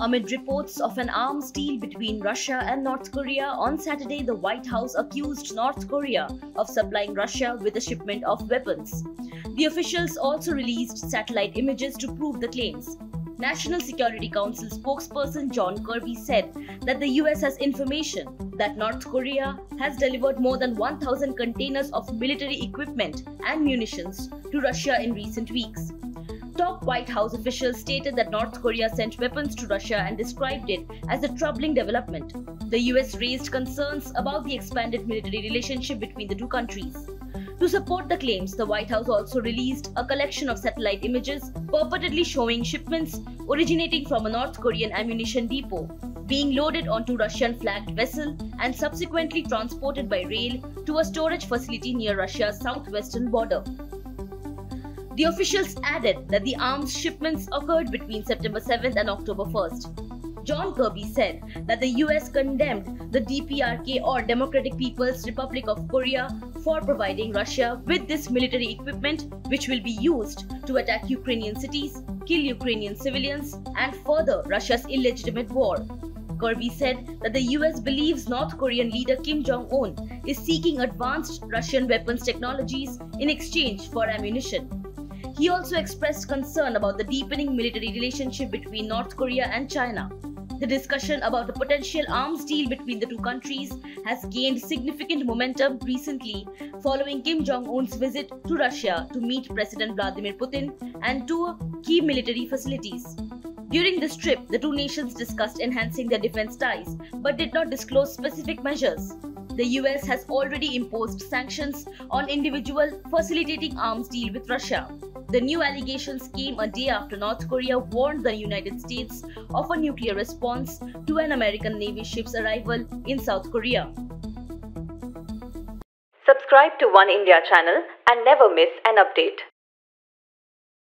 Amid reports of an arms deal between Russia and North Korea, on Saturday the White House accused North Korea of supplying Russia with a shipment of weapons. The officials also released satellite images to prove the claims. National Security Council spokesperson John Kirby said that the US has information that North Korea has delivered more than 1,000 containers of military equipment and munitions to Russia in recent weeks. Top White House officials stated that North Korea sent weapons to Russia and described it as a troubling development. The US raised concerns about the expanded military relationship between the two countries. To support the claims, the White House also released a collection of satellite images purportedly showing shipments originating from a North Korean ammunition depot being loaded onto Russian-flagged vessel and subsequently transported by rail to a storage facility near Russia's southwestern border. The officials added that the arms shipments occurred between September 7th and October 1st. John Kirby said that the US condemned the DPRK or Democratic People's Republic of Korea for providing Russia with this military equipment, which will be used to attack Ukrainian cities, kill Ukrainian civilians, and further Russia's illegitimate war. Kirby said that the US believes North Korean leader Kim Jong-un is seeking advanced Russian weapons technologies in exchange for ammunition. He also expressed concern about the deepening military relationship between North Korea and China. The discussion about a potential arms deal between the two countries has gained significant momentum recently following Kim Jong-un's visit to Russia to meet President Vladimir Putin and tour key military facilities. During this trip, the two nations discussed enhancing their defense ties but did not disclose specific measures. The US has already imposed sanctions on individuals facilitating arms deal with Russia. The new allegations came a day after North Korea warned the United States of a nuclear response to an American Navy ship's arrival in South Korea. Subscribe to One India channel and never miss an update.